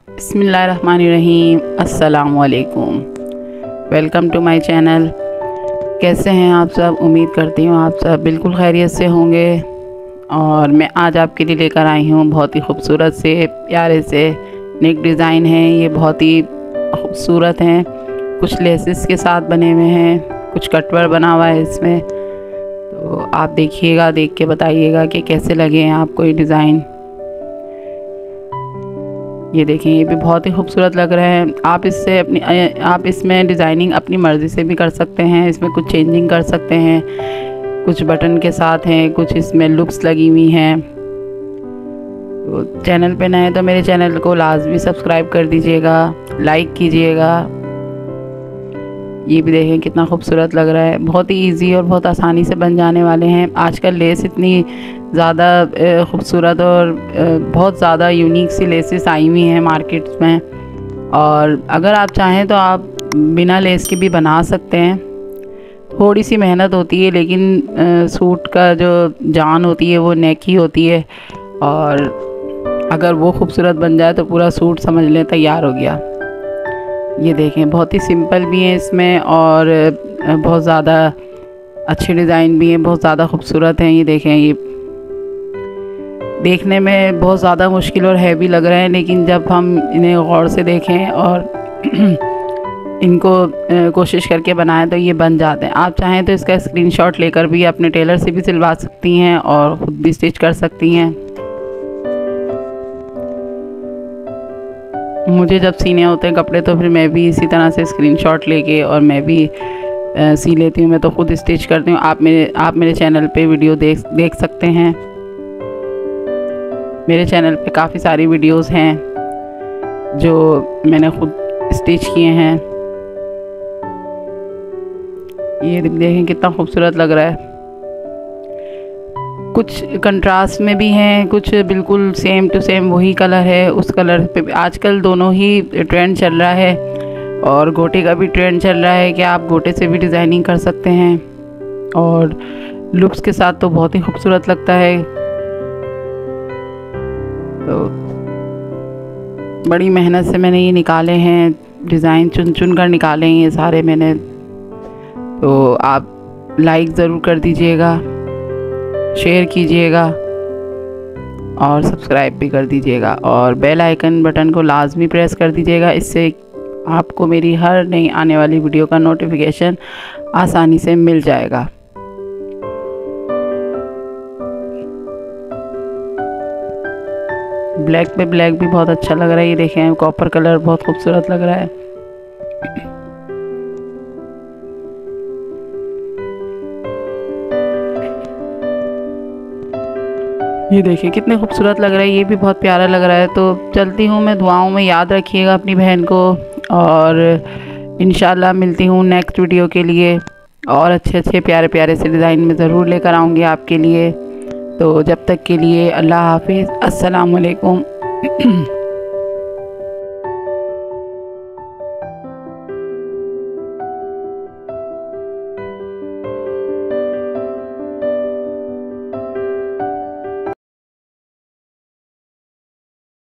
बिस्मिल्लाहिर्रहमानिर्रहीम, अस्सलाम वालेकुम। Welcome to my channel. कैसे हैं आप सब? उम्मीद करती हूँ आप सब बिल्कुल खैरियत से होंगे। और मैं आज आपके लिए लेकर आई हूँ बहुत ही खूबसूरत से प्यारे से नेक डिज़ाइन हैं। ये बहुत ही खूबसूरत हैं। कुछ लेसेस के साथ बने हुए हैं, कुछ कटवर्क बना हुआ है इसमें। तो आप देखिएगा, देख के बताइएगा कि कैसे लगे हैं आपको ये डिज़ाइन। ये देखें, ये भी बहुत ही खूबसूरत लग रहे हैं। आप इसमें डिज़ाइनिंग अपनी मर्ज़ी से भी कर सकते हैं। इसमें कुछ चेंजिंग कर सकते हैं। कुछ बटन के साथ हैं, कुछ इसमें लुप्स लगी हुई हैं। तो चैनल पे नए तो मेरे चैनल को लाजमी सब्सक्राइब कर दीजिएगा, लाइक कीजिएगा। ये भी देखें कितना खूबसूरत लग रहा है। बहुत ही इजी और बहुत आसानी से बन जाने वाले हैं। आजकल लेस इतनी ज़्यादा खूबसूरत और बहुत ज़्यादा यूनिक सी लेसेस आई हुई हैं मार्केट्स में। और अगर आप चाहें तो आप बिना लेस के भी बना सकते हैं। थोड़ी सी मेहनत होती है, लेकिन सूट का जो जान होती है वो नेक ही होती है। और अगर वो खूबसूरत बन जाए तो पूरा सूट समझ लें तैयार हो गया। ये देखें, बहुत ही सिंपल भी है इसमें और बहुत ज़्यादा अच्छे डिज़ाइन भी हैं, बहुत ज़्यादा खूबसूरत हैं। ये देखें, ये देखने में बहुत ज़्यादा मुश्किल और हैवी लग रहे हैं, लेकिन जब हम इन्हें गौर से देखें और इनको कोशिश करके बनाएं तो ये बन जाते हैं। आप चाहें तो इसका स्क्रीनशॉट लेकर भी अपने टेलर से भी सिलवा सकती हैं और ख़ुद भी स्टिच कर सकती हैं। मुझे जब सीने होते हैं कपड़े तो फिर मैं भी इसी तरह से स्क्रीनशॉट लेके और मैं भी सी लेती हूँ। मैं तो खुद स्टिच करती हूँ। आप मेरे चैनल पे वीडियो देख सकते हैं। मेरे चैनल पे काफ़ी सारी वीडियोस हैं जो मैंने खुद स्टिच किए हैं। ये देखें कितना खूबसूरत लग रहा है। कुछ कंट्रास्ट में भी हैं, कुछ बिल्कुल सेम टू सेम वही कलर है। उस कलर पे आजकल दोनों ही ट्रेंड चल रहा है और गोटे का भी ट्रेंड चल रहा है कि आप गोटे से भी डिज़ाइनिंग कर सकते हैं। और लुक्स के साथ तो बहुत ही खूबसूरत लगता है। तो बड़ी मेहनत से मैंने ये निकाले हैं डिज़ाइन, चुन चुन कर निकाले हैं ये सारे मैंने। तो आप लाइक ज़रूर कर दीजिएगा, शेयर कीजिएगा और सब्सक्राइब भी कर दीजिएगा और बेल आइकन बटन को लाजमी प्रेस कर दीजिएगा। इससे आपको मेरी हर नई आने वाली वीडियो का नोटिफिकेशन आसानी से मिल जाएगा। ब्लैक पे ब्लैक भी बहुत अच्छा लग रहा है। ये देखें, कॉपर कलर बहुत खूबसूरत लग रहा है। ये देखिए कितने खूबसूरत लग रहा है। ये भी बहुत प्यारा लग रहा है। तो चलती हूँ मैं, दुआओं में याद रखिएगा अपनी बहन को और इंशाल्लाह मिलती हूँ नेक्स्ट वीडियो के लिए। और अच्छे अच्छे प्यारे प्यारे से डिज़ाइन में ज़रूर लेकर आऊँगी आपके लिए। तो जब तक के लिए अल्लाह हाफिज़, अस्सलाम वालेकुम।